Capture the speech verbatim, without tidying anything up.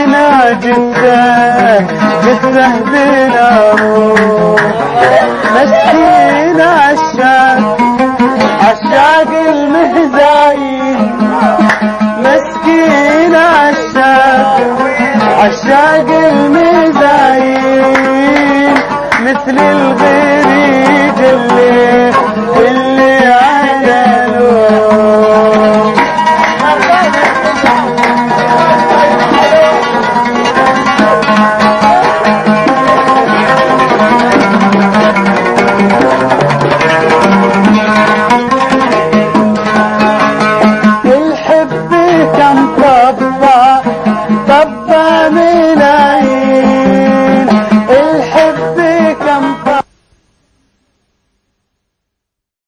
مسكينة جثة جثة بناموس، مسكينة عشاق عشاق المهزايين، مسكينة عشاق عشاق المهزايين، مثل الغريق اللي اللي عدلوه. الحب كان طبع طبع